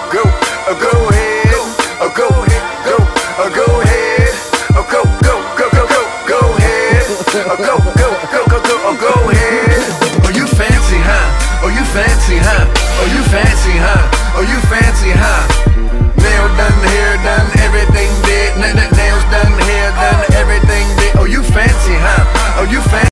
go, go ahead, go ahead, go ahead, go ahead, go ahead. Oh, you fancy, huh? Oh, you fancy, huh? Oh, you fancy, huh?